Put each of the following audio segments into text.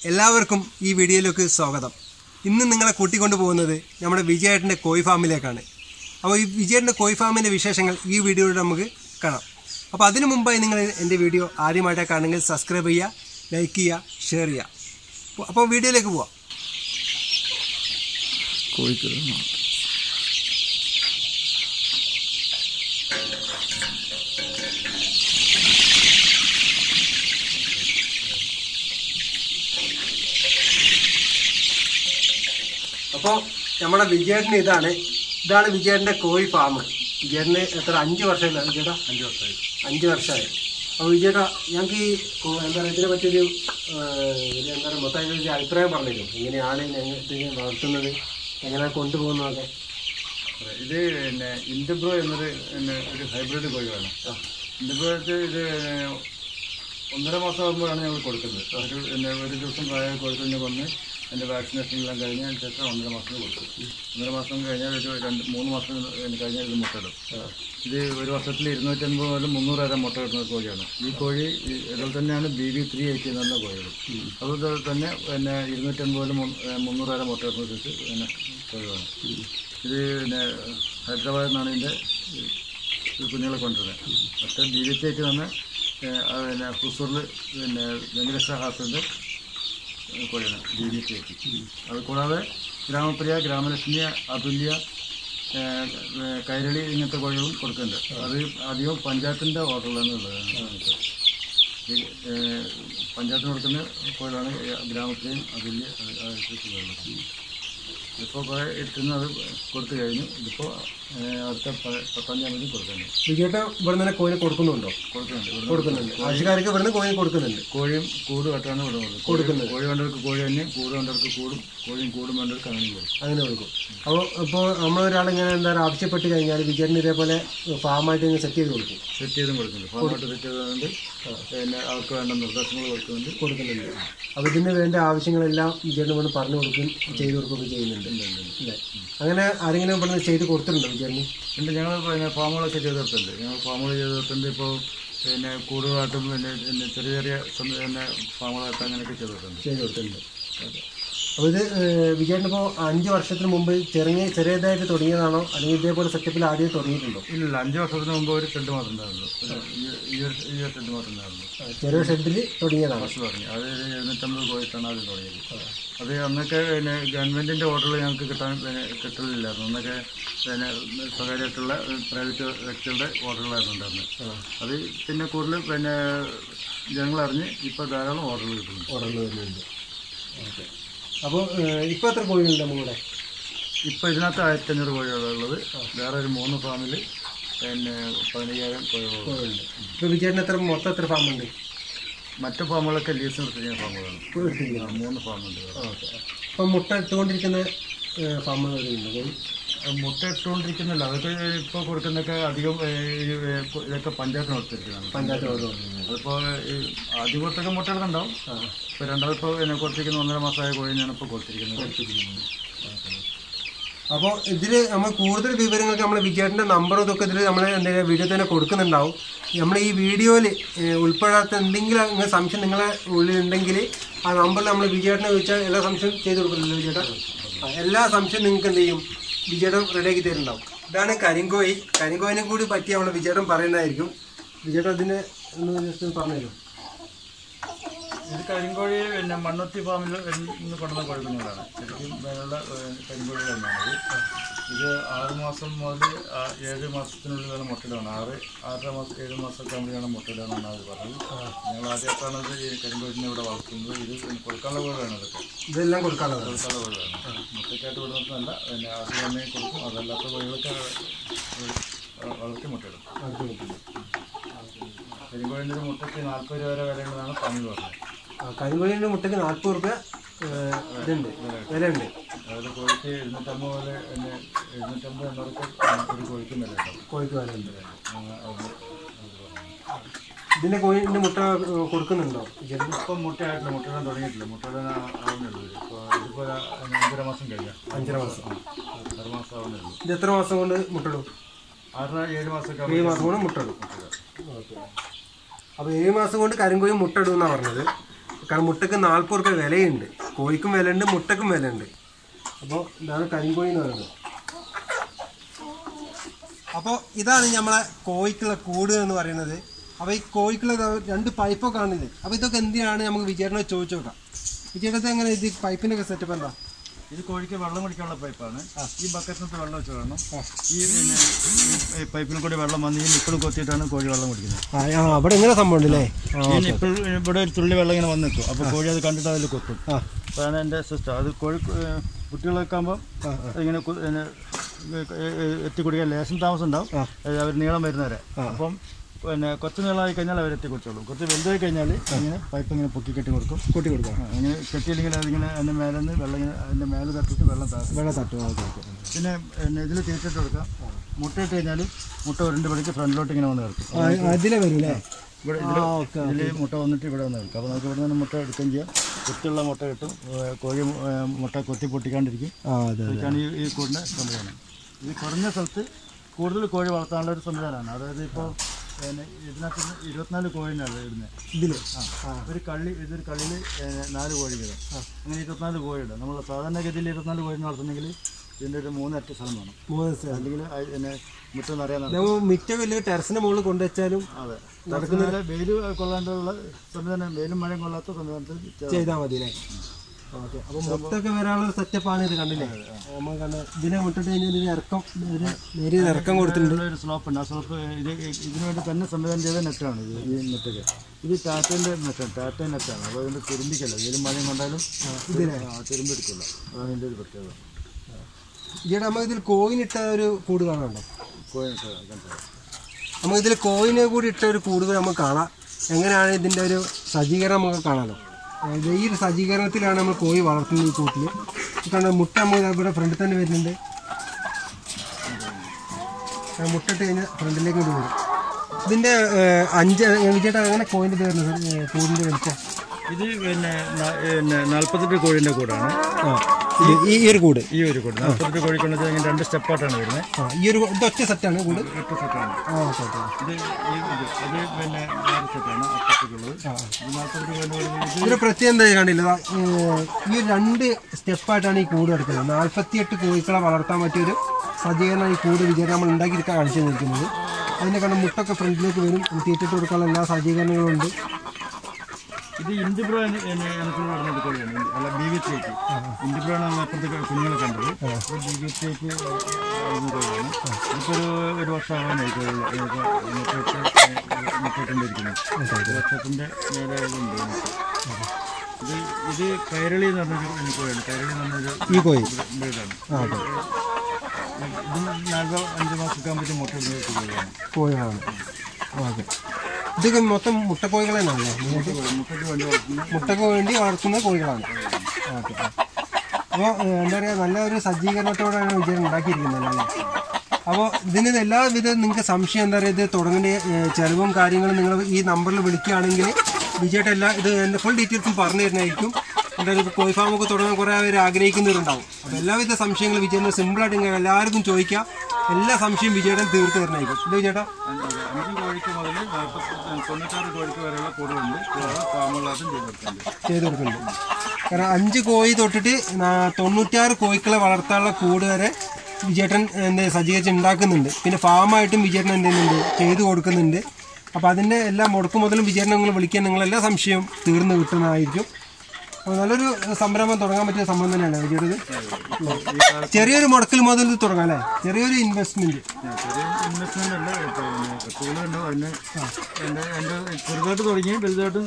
എല്ലാവർക്കും ഈ വീഡിയോയിലേക്ക് സ്വാഗതം. ഇന്ന് നിങ്ങളെ കൂട്ടിക്കൊണ്ടു പോകുന്നത് നമ്മുടെ വിജയേട്ടൻ്റെ കോഴി ഫാമിലേക്കാണ്. അപ്പോൾ ഈ വിജയേട്ടൻ്റെ കോഴി ഫാമിൻ്റെ വിശേഷങ്ങൾ ഈ വീഡിയോയിൽ നമുക്ക് കാണാം. അപ്പോൾ അതിനു മുമ്പായി നിങ്ങൾ എൻ്റെ വീഡിയോ ആദ്യമായിട്ടാണ് കാണുമെങ്കിൽ സബ്സ്ക്രൈബ് ചെയ്യുക, ലൈക്ക് ചെയ്യുക, ഷെയർ ചെയ്യുക. അപ്പോൾ വീഡിയോയിലേക്ക് പോവാം. അപ്പോൾ നമ്മുടെ വിജയേട്ടന് ഇതാണ് വിജയേട്ടൻ്റെ കോഴി ഫാം. വിജയേട്ടന് എത്ര 5 വർഷമായില്ല വിജയേട്ടാ? 5 വർഷമായി. അപ്പോൾ വിജയേട്ടാ, ഞങ്ങൾക്ക് ഈ എന്താ പറയുക ഇതിനെ പറ്റിയൊരു എന്താ പറയുക മൊത്തമായിട്ടൊരു അഭിപ്രായം പറഞ്ഞിരുന്നു. എങ്ങനെയാണ് ഞങ്ങൾ ഇതിനെ വളർത്തുന്നത്, എങ്ങനെ കൊണ്ടുപോകുന്നതൊക്കെ. ഇത് പിന്നെ ഇൻഡബ്രോ എന്നൊരു ഒരു ഹൈബ്രിഡ് കോഴിയാണ്. ഇൻഡബ്രോയ്ക്ക് ഇത് 1.5 മാസം ആകുമ്പോഴാണ് ഞങ്ങൾ കൊടുക്കുന്നത്. ഒരു ദിവസം പ്രായം കൊടുത്തതിന് വന്ന് അതിൻ്റെ വാക്സിനേഷനെല്ലാം കഴിഞ്ഞതിന് ശേഷം 1.5 മാസം കൊടുക്കും. 1.5 മാസം കഴിഞ്ഞാൽ ഒരു 2-3 മാസം കഴിഞ്ഞാൽ ഇത് മുട്ടയിടും. ഇത് ഒരു വർഷത്തിൽ 250 മുതൽ 300 വരെ മുട്ട ഇടുന്ന കോഴിയാണ്. ഈ കോഴി ഇതിൽ തന്നെയാണ് BB380 എന്നുള്ള കോഴികൾ. അതുപോലെ തന്നെ 250 മുതൽ 300 വരെ മുട്ട ഇടുന്ന സൈസ് കോഴികളാണ്. ഇത് ഹൈദരാബാദിൽ നിന്നാണ് ഇതിൻ്റെ കുഞ്ഞുങ്ങളെ കൊണ്ടുവരുന്നത്. മറ്റേ BB380 തന്നെ ഹുസൂറിൽ വെങ്കടേശ്വര ഹാസിൻ്റെ കോഴിയാണ് BB380. അത് കൂടാതെ ഗ്രാമപ്രിയ, ഗ്രാമലക്ഷ്മി, അതുല്യ, കൈരളി ഇങ്ങനത്തെ കോഴികളും കൊടുക്കുന്നുണ്ട്. അത് അധികം പഞ്ചായത്തിൻ്റെ ഓർഡറിലാണ് ഉള്ളത്. പഞ്ചായത്തിന് കൊടുക്കുന്ന കോഴികളാണ് ഗ്രാമപ്രിയയും അതുല്യ കോഴികളും. ഇപ്പോൾ കുറേ ഇട്ടുന്ന അത് കൊടുത്തു കഴിഞ്ഞു. ഇതിപ്പോൾ അടുത്ത 10-ാം തീയതി കൊടുക്കുന്നുണ്ട്. വിജയേട്ട ഇവിടെ നിന്ന് കോഴിനെ കൊടുക്കുന്നുണ്ടോ? കൊടുക്കുന്നുണ്ട്. ആവശ്യക്കാർക്ക് ഇവിടെ നിന്ന് കോഴി കൊടുക്കുന്നുണ്ട്. കോഴിയും കൂട് കെട്ടാണ് ഇവിടെ കൊടുക്കുന്നത്. കോഴി വേണ്ടവർക്ക് കോഴി തന്നെ, കൂട് വേണ്ടവർക്ക് കൂടും, കോഴിയും കൂടും വേണ്ടവർക്ക് അങ്ങനെ കൊടുക്കും. അപ്പോൾ നമ്മളൊരാളിങ്ങനെ എന്താ ആവശ്യപ്പെട്ട് കഴിഞ്ഞാൽ വിജയേട്ടന് ഇതേപോലെ ഫാമായിട്ട് സെറ്റ് ചെയ്ത് കൊടുക്കും. സെറ്റ് ചെയ്തും കൊടുക്കുന്നുണ്ട്. ഫാമായിട്ട് സെറ്റ് ചെയ്തുകൊണ്ട് പിന്നെ അവർക്ക് വേണ്ട നിർദ്ദേശങ്ങൾ കൊടുക്കുന്നുണ്ട്. അപ്പോൾ ഇതിന് വേണ്ട ആവശ്യങ്ങളെല്ലാം വിജയേട്ടൻ വന്ന് പറഞ്ഞു കൊടുക്കും, ചെയ്ത് കൊടുക്കുകയൊക്കെ ചെയ്യുന്നുണ്ട് അല്ലേ? അങ്ങനെ ആരെങ്കിലും ഇവിടെ നിന്ന് ചെയ്ത് കൊടുത്തിട്ടുണ്ടോ വിജയേട്ടന്? ഉണ്ട്. ഞങ്ങൾ ഫാമുകളൊക്കെ ചെയ്ത് കൊടുത്തിട്ടുണ്ട്. ഇപ്പോൾ കൂടുതലായിട്ടും ചെറിയ ഫാമുകളായിട്ട് അങ്ങനെയൊക്കെ ചെയ്ത് കൊടുത്തിട്ടുണ്ട്. അപ്പോൾ ഇത് വിജയേട്ടൻ ഇപ്പോൾ 5 വർഷത്തിന് മുമ്പ് ചെറിയതായിട്ട് തുടങ്ങിയതാണോ, അല്ലെങ്കിൽ ഇതേപോലെ സെറ്റപ്പിൽ ആദ്യം തുടങ്ങിയിട്ടുണ്ടോ? ഇല്ല, 5 വർഷത്തിന് മുമ്പ് ഒരു ഷെഡ് മാത്രം ഉണ്ടായിരുന്നു. ഈ ഷെഡ് മാത്രം ഉണ്ടായിരുന്നു. ചെറിയ ഷെഡിൽ തുടങ്ങിയതാണ്. തുടങ്ങി അത് 750 കോഴിക്കാണ് ആദ്യം തുടങ്ങിയത്. അത് അന്നൊക്കെ ഗവൺമെൻറ്റിൻ്റെ ഓർഡറിൽ ഞങ്ങൾക്ക് കിട്ടലില്ലായിരുന്നു. അന്നൊക്കെ സ്വകാര്യമായിട്ടുള്ള പ്രൈവറ്റ് വ്യക്തികളുടെ ഓർഡറുകളായിരുന്നു ഉണ്ടായിരുന്നത്. അത് പിന്നെ കൂടുതൽ ജനങ്ങളറിഞ്ഞ് ഇപ്പോൾ ധാരാളം ഓർഡറുകൾ വരുന്നുണ്ട്. ഓക്കെ. അപ്പോൾ ഇപ്പോൾ എത്ര കോഴികളുണ്ട് നമ്മുടെ? ഇപ്പോൾ ഇതിനകത്ത് 1500 കോഴികളുള്ളത്. വേറെ ഒരു 3 ഫാമിൽ 15,000 കോഴികളുണ്ട്. ഇപ്പോൾ വിജയേട്ടന് മൊത്തം എത്ര ഫാമുണ്ട്? മറ്റു ഫാമുകളൊക്കെ ലീസിന് എടുത്തിരിക്കുന്ന ഫാമുകളാണ്. 3 ഫാമുണ്ട്. അപ്പോൾ മുട്ട ഇട്ടുകൊണ്ടിരിക്കുന്ന ഫാമുകളുണ്ട്. മുട്ട ഇട്ടുകൊണ്ടിരിക്കുന്നില്ല, അതൊക്കെ ഇപ്പോൾ കൊടുക്കുന്നതൊക്കെ അധികം ഇതൊക്കെ പഞ്ചായത്തിന് കൊടുത്തിരിക്കുന്നതാണ്. അതിപ്പോൾ ആദ്യം കുറച്ചൊക്കെ മുട്ട എടുക്കുന്നുണ്ടാവും. ഇപ്പോൾ രണ്ടാമത് ഇപ്പോൾ കൊടുത്തിരിക്കുന്ന 1.5 മാസമായ കോഴിയാണ് ഇപ്പോൾ കൊടുത്തിരിക്കുന്നത്. അപ്പോൾ ഇതിൽ നമ്മൾ കൂടുതൽ വിവരങ്ങൾക്ക് നമ്മൾ വിജയേട്ടൻ്റെ നമ്പറും ഇതൊക്കെ ഇതിൽ നമ്മൾ എന്തെങ്കിലും വീഡിയോ തന്നെ കൊടുക്കുന്നുണ്ടാവും. നമ്മൾ ഈ വീഡിയോയിൽ ഉൾപ്പെടാത്ത എന്തെങ്കിലും സംശയം നിങ്ങളെ ഉള്ളിലുണ്ടെങ്കിൽ ആ നമ്പറിൽ നമ്മൾ വിജയേട്ടനെ ചോദിച്ചാൽ എല്ലാ സംശയം ചെയ്ത് കൊടുക്കുന്നുണ്ടല്ലോ വിജയേട്ടൻ. എല്ലാ സംശയം നിങ്ങൾക്ക് എന്ത് ചെയ്യും, വിജയേട്ടൻ റെഡിയാക്കി തരുന്നുണ്ടാവും. ഇതാണ് കരിങ്കോയിനെ കൂടി പറ്റി നമ്മൾ വിജയേട്ടൻ പറയുന്നതായിരിക്കും. വിജയേട്ടൻ അതിനെ ഒന്ന് ജസ്റ്റ് പറഞ്ഞു തരും. ഇത് കരിങ്കോഴി മണ്ണുത്തി ഫാമിൽ നിന്ന് കൊണ്ടുവന്ന കോഴിക്കുഞ്ഞുങ്ങളാണ്. ശരിക്കും വേനുള്ള കരിങ്കോഴി തന്നെയാണ്. ഇത് 6 മാസം മുതൽ 7 മാസത്തിനുള്ളിലാണ് മുട്ടയിടാണ്. 6-7 മാസമൊക്കെ ആകുമ്പോഴാണ് മുട്ടയിടാന്നാണ് അവർ പറഞ്ഞത്. ഞങ്ങൾ ആദ്യമായിട്ടാണ് ഇത് കരിങ്കോഴിനെ ഇവിടെ വളർത്തുന്നത്. ഇത് കൊടുക്കാനുള്ള കോഴിയാണ്. ഇതെല്ലാം കൊടുക്കാനുള്ള കോഴികളാണ്. മുട്ടയ്ക്കായിട്ട് വിടുന്നതല്ല, അത് തന്നെ കൊടുക്കും. അതല്ലാത്ത കോഴികളൊക്കെ വളർത്തി മുട്ടയിടും. കരിങ്കോഴിൻ്റെ മുട്ടയ്ക്ക് 40 രൂപ വരെ വിലയുള്ളതാണ് ഫാമിൽ പറഞ്ഞത്. കരിങ്കോഴിൻ്റെ മുട്ടയ്ക്ക് 40 രൂപ ഇതുണ്ട്, വിലയുണ്ട്. അതായത് കോഴിക്ക് 750 പോലെ 750-800 ഒരു കോഴിക്കും വിലയുണ്ട്. ഇതിൻ്റെ കോഴിൻ്റെ മുട്ട കൊടുക്കുന്നുണ്ടോ? ഇപ്പം മുട്ടയായിട്ടില്ല, മുട്ടയിടാൻ തുടങ്ങിയിട്ടില്ല. മുട്ടയിടാൻ ആവുന്നുള്ളൂ. ഇതിപ്പോൾ 5.5 മാസം കഴിഞ്ഞാൽ 5.5 മാസം 6 മാസം ആവുന്നുള്ളൂ. ഇത് എത്ര മാസം കൊണ്ട് മുട്ടയിടും? 6-7 മാസമൊക്കെ 7 മാസം കൊണ്ട് മുട്ടയിടും. ഓക്കെ. അപ്പോൾ 7 മാസം കൊണ്ട് കരിങ്കോഴി മുട്ടയിടും എന്നാണ് പറഞ്ഞത്. കാരണം മുട്ടക്ക് 40 രൂപ വിലയുണ്ട്. കോഴിക്കും വിലയുണ്ട്, മുട്ടക്കും വിലയുണ്ട്. അപ്പോൾ ഇതാണ് കരിങ്കോഴി എന്ന് പറയുന്നത്. അപ്പോൾ ഇതാണ് നമ്മളെ കോഴിക്കുള്ള കൂട് എന്ന് പറയുന്നത്. അപ്പോൾ ഈ കോഴിക്കുള്ള 2 പൈപ്പൊക്കെ കാണില്ലേ. അപ്പോൾ ഇതൊക്കെ എന്തിനാണ് നമുക്ക് വിജയേട്ടനോട് ചോദിച്ചു നോക്കാം. വിജയേട്ടത്തെ എങ്ങനെ ഇത് പൈപ്പിൻ്റെ ഒക്കെ സെറ്റപ്പ് എന്താ? ഇത് കോഴിക്ക് വെള്ളം കുടിക്കാനുള്ള പൈപ്പാണ്. ഈ ബക്കറ്റിനകത്ത് വെള്ളം വെച്ച് വേണം. ഈ പൈപ്പിൽ കൂടി വെള്ളം വന്ന് ഈ നിപ്പിൾ കൊത്തിയിട്ടാണ് കോഴി വെള്ളം കുടിക്കുന്നത്. അവിടെ ഇങ്ങനെ സംഭവം ഉണ്ടല്ലേ. ഈ നിപ്പിൾ ഇവിടെ ഒരു തുള്ളി വെള്ളം ഇങ്ങനെ വന്ന് നിൽക്കും. അപ്പോൾ കോഴി അത് കണ്ടിട്ട് അതിൽ കൊത്തും. അതാണ് എൻ്റെ സിസ്റ്റം. അത് കോഴി കുട്ടികളൊക്കെ ആകുമ്പോൾ ഇങ്ങനെ എത്തി കുടിക്കാൻ ലേശം താമസം ഉണ്ടാവും. അവർ നീളം വരുന്നവരെ. അപ്പം പിന്നെ കുറച്ച് നീളമായി കഴിഞ്ഞാൽ അവരെത്തി കുടിച്ചോളൂ. കുറച്ച് വലുതായി കഴിഞ്ഞാൽ ഇങ്ങനെ പൈപ്പ് ഇങ്ങനെ പൊക്കി കെട്ടി കൊടുക്കും. അങ്ങനെ കെട്ടിയില്ലെങ്കിൽ അതിങ്ങനെ അതിൻ്റെ മേലെ നിന്ന് വെള്ളം ഇങ്ങനെ അതിൻ്റെ മേലെ തട്ടിട്ട് വെള്ളം തട്ടും. പിന്നെ ഇതിൽ തീറ്റിട്ട് കൊടുക്കാം. മുട്ടയിട്ട് കഴിഞ്ഞാൽ മുട്ട ഉരുണ്ട് പിടിച്ച് ഫ്രണ്ടിലോട്ട് ഇങ്ങനെ വന്ന് കിടക്കും. അതിലെ വരില്ലേ. ഇവിടെ ഇതിൽ മുട്ട വന്നിട്ട് ഇവിടെ വന്ന് കിടക്കും. അപ്പോൾ നമുക്ക് ഇവിടെ നിന്ന് മുട്ട എടുക്കുകയും ചെയ്യാം. കുത്തിയുള്ള മുട്ട കിട്ടും. കോഴി മുട്ട കൊത്തി പൊട്ടിക്കാണ്ടിരിക്കും. അതൊക്കെയാണ് ഈ കൂടിൻ്റെ സംവിധാനം. ഇത് കുറഞ്ഞ സ്ഥലത്ത് കൂടുതൽ കോഴി വളർത്താനുള്ള ഒരു സംവിധാനമാണ്. അതായത് ഇപ്പോൾ ഇതിനകത്ത് 24 കോഴിനാണ് ഇടുന്നത്. ഇതൊരു കള്ളിയിൽ 4 കോഴി വീതം. അങ്ങനെ 24 കോഴിയിടും. നമ്മൾ സാധാരണഗതിയിൽ 24 കോഴിനെ വളർത്തുന്നെങ്കിൽ ഇതിൻ്റെ ഒരു 3 അറ്റ സ്ഥലം വേണം. അല്ലെങ്കിൽ മുറ്റം നിറയാൻ മിറ്റ വലിയ ടെറസിന്റെ മുകളിൽ കൊണ്ടുവച്ചാലും അതെ നടക്കുന്ന വെയിൽ കൊള്ളാണ്ടുള്ള സംവിധാനം, വെയിലും മഴയും കൊള്ളാത്ത സംവിധാനത്തിൽ ചെയ്താൽ മതി അല്ലേ. ഓക്കെ. അപ്പോൾ മുട്ടൊക്കെ വരാനുള്ള സെറ്റപ്പാണ് ഇത്. കണ്ടില്ലേ നമ്മൾ ഇതിനെ മുട്ടിട്ട് കഴിഞ്ഞാൽ നേരിയ ഇറക്കം കൊടുത്തിട്ടുണ്ട്. ഒരു സ്ലോപ്പ് ഉണ്ട്. ആ സ്ലോപ്പ് ഇതിനു വേണ്ടി തന്നെ സംവിധാനം ചെയ്ത നെറ്റാണ് ഇത്. ഈ നെറ്റൊക്കെ ഇത് ടാറ്റേൻ്റെ നെറ്റാണ്. അപ്പോൾ അതിൻ്റെ തുരുമ്പിക്കല്ല. വെയിലും മഴയും കൊണ്ടാലും തുരുമ്പെടുക്കില്ല. അതാണ് ഇതിൻ്റെ ഒരു പ്രത്യേകത. ഈയിടെ നമുക്ക് ഇതിൽ കോയിനിട്ട ഒരു കൂട് കാണാനുണ്ടോ? കോയിനിട്ട നമുക്കിതിൽ കോയിനെ കൂടി ഇട്ട ഒരു കൂട് നമുക്ക് കാണാം. എങ്ങനെയാണ് ഇതിൻ്റെ ഒരു സജ്ജീകരണം നമുക്ക് കാണാമല്ലോ. ഈ ഒരു സജ്ജീകരണത്തിലാണ് നമ്മൾ കോഴി വളർത്തുന്നത്. ഈ കൂട്ടിൽ കാരണം മുട്ട നമുക്ക് ഇവിടെ ഫ്രണ്ടിൽ തന്നെ വരുന്നുണ്ട്. മുട്ടിട്ട് കഴിഞ്ഞാൽ ഫ്രണ്ടിലേക്ക് കൊണ്ട് വരും. ഇതിൻ്റെ 5 വിജയേട്ടാ അങ്ങനെ കോയിൻ്റെ ഇത് വരുന്നത് കൂടിൻ്റെ വലിപ്പം. ഇത് പിന്നെ 48 കോഴിൻ്റെ കൂടാണ്. ഈ ഒരു കൂട് 48 കോഴിക്കൊണ്ടെന്ന് വെച്ചാൽ 2 സ്റ്റെപ്പായിട്ടാണ് വരുന്നത്. ഈ ഒരു ഒറ്റ സെറ്റാണ് കൂട്. ഒറ്റ സെറ്റാണ് ഇത്. അത് പിന്നെ 6 സെറ്റാണ് അപ്പത്തേക്കുള്ളത്. 48 കോഴി. ഇതിന് പ്രത്യേകം എന്താ കണ്ടില്ല. ഈ 2 സ്റ്റെപ്പായിട്ടാണ് ഈ കൂട് എടുക്കുന്നത്. 48 കോഴികളെ വളർത്താൻ പറ്റിയൊരു സജ്ജീകരണം ഈ കൂട് വിജയം നമ്മൾ ഉണ്ടാക്കിയെടുക്കാൻ കാണിച്ചു തന്നിരിക്കുന്നത്. അതിൻ്റെ കാരണം മുട്ടൊക്കെ ഫ്രണ്ടിലേക്ക് വരും. തീറ്റിട്ട് കൊടുക്കാനുള്ള എല്ലാ സജ്ജീകരണങ്ങളും ഉണ്ട്. ഇത് ഇൻഡിബ്രോ എനിക്ക് പറഞ്ഞത് കോഴിയാണ്. അല്ല BV3. ഇൻഡിബ്രോ ആണ് നമ്മൾ അപ്പുറത്തെ കുഞ്ഞുങ്ങളെ കണ്ടത്. BV3 കോഴിയാണ്. ഇപ്പോൾ ഒരു വർഷം ആവാനായി മുട്ടിട്ടുണ്ടിരിക്കുന്നത്. 1 വർഷത്തിൻ്റെ മേലെ ഉണ്ട്. ഇത് കൈരളി എന്ന് പറഞ്ഞൊരു കോഴിയാണ്. കൈരളി എന്ന് പറഞ്ഞൊരു ഈ കോഴി ബ്രീഡാണ്. ഇത് 4-5 മാസമൊക്കെ ആകുമ്പോഴത്തേക്കും മുട്ട കോഴികളാണ്. ഓക്കെ. ഇതൊക്കെ മൊത്തം മുട്ടക്കോഴികൾ തന്നെയാണല്ലേ? മുട്ടയ്ക്ക് വേണ്ടി വളർത്തുന്ന കോഴികളാണ്. ഓക്കെ. അപ്പോൾ എന്താ പറയുക, നല്ലൊരു സജ്ജീകരണത്തോടെയാണ് വിജയം ഉണ്ടാക്കിയിരിക്കുന്നത് അല്ലേ. അപ്പോൾ ഇതിന് എല്ലാവിധ നിങ്ങൾക്ക് സംശയം എന്താ പറയുക, ഇത് തുടങ്ങേണ്ട ചിലവും കാര്യങ്ങളും നിങ്ങൾ ഈ നമ്പറിൽ വിളിക്കുകയാണെങ്കിൽ വിജയേട്ട ഇത് എൻ്റെ ഫുൾ ഡീറ്റെയിൽസും പറഞ്ഞു തരുന്നതായിരിക്കും. എന്തായാലും കോഴി ഫാമൊക്കെ തുടങ്ങാൻ കുറേ പേര് ആഗ്രഹിക്കുന്നവരുണ്ടാവും. അപ്പോൾ എല്ലാവിധ സംശയങ്ങളും വിജയേട്ടൻ സിമ്പിളായിട്ട് നിങ്ങൾ എല്ലാവർക്കും ചോദിക്കാം. എല്ലാ സംശയവും വിജയേട്ടൻ തീർത്ത് തരുന്നതായിരിക്കും. ഇത് വിജയേട്ടാ 5 കോഴിക്ക് മുതൽ 96 കോഴിക്ക് വരെയുള്ള കൂടുകളുണ്ട്. ഫാമുകളായിട്ടും ചെയ്ത് കൊടുക്കുന്നുണ്ട്. കാരണം 5 കോഴി തൊട്ടിട്ട് 96 കോഴിക്കളെ വളർത്താനുള്ള കൂട് വരെ വിജയേട്ടൻ സജ്ജീകരിച്ച് ഉണ്ടാക്കുന്നുണ്ട്. പിന്നെ ഫാമായിട്ടും വിജയേട്ടൻ എന്ത് ചെയ്യുന്നുണ്ട്, ചെയ്ത് കൊടുക്കുന്നുണ്ട്. അപ്പോൾ അതിൻ്റെ എല്ലാ മുടക്ക് മുതലും വിജയേട്ടൻ നിങ്ങൾ വിളിക്കാൻ നിങ്ങളെല്ലാ സംശയവും തീർന്ന് കിട്ടുന്നതായിരിക്കും. അപ്പോൾ നല്ലൊരു സംരംഭം തുടങ്ങാൻ പറ്റിയ സംഭവം തന്നെയാണ് വിജയേട്ടത്. ചെറിയൊരു മുടക്കിൽ മുതൽ തുടങ്ങാം അല്ലേ. ചെറിയൊരു ഇൻവെസ്റ്റ്മെന്റ് അല്ല. അതിന് ചെറുതായിട്ട് തുടങ്ങി വലുതായിട്ടും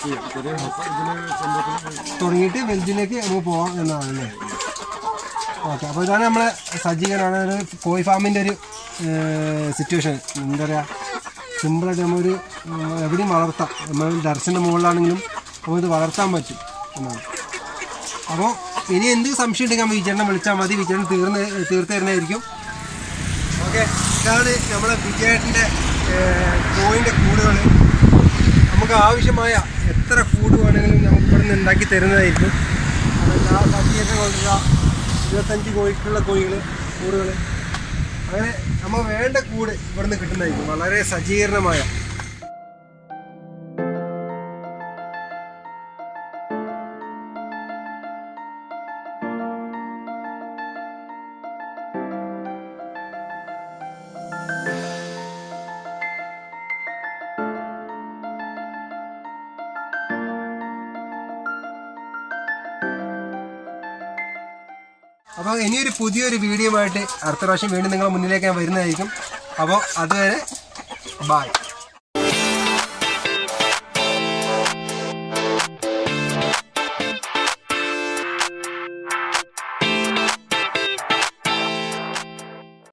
തുടങ്ങിയിട്ട് വലുതിലേക്ക് നമുക്ക് പോകാം എന്നാണല്ലേ. ഓക്കെ. അപ്പോൾ ഇതാണ് നമ്മളെ സജ്ജീകരണമാണ് ഒരു കോഴി ഫാമിൻ്റെ ഒരു സിറ്റുവേഷൻ. എന്താ പറയുക, സിമ്പിളായിട്ട് നമ്മളൊരു എവിടെയും വളർത്താം. നമ്മൾ ടെറസിൻ്റെ മുകളിലാണെങ്കിലും നമുക്കിത് വളർത്താൻ പറ്റും എന്നാണ്. അപ്പോൾ ഇനി എന്ത് സംശയം ഉണ്ടെങ്കിൽ നമ്മൾ വിജയനെ വിളിച്ചാൽ മതി. വിജയൻ തീർത്ത് തരുന്നതായിരിക്കും. ഓക്കെ. ഇതാണ് നമ്മുടെ വിജയേട്ടൻ്റെ കോഴിൻ്റെ കൂടുകൾ. നമുക്ക് ആവശ്യമായ എത്ര കൂട് വേണമെങ്കിലും നമുക്ക് ഇവിടെ നിന്ന് ഉണ്ടാക്കി തരുന്നതായിരിക്കും. അതെല്ലാ സജ്ജീകരണം കൊണ്ടുള്ള 25 കോഴിക്കുള്ള കൂടുകൾ അങ്ങനെ നമ്മൾ വേണ്ട കൂട് ഇവിടെ നിന്ന് കിട്ടുന്നതായിരിക്കും. വളരെ സജ്ജീകരണമായ അപ്പോൾ ഇനിയൊരു പുതിയൊരു വീഡിയോ ആയിട്ട് അടുത്ത പ്രാവശ്യം വീണ്ടും നിങ്ങളുടെ മുന്നിലേക്ക് ഞാൻ വരുന്നതായിരിക്കും. അപ്പോൾ അതുവരെ ബായ്.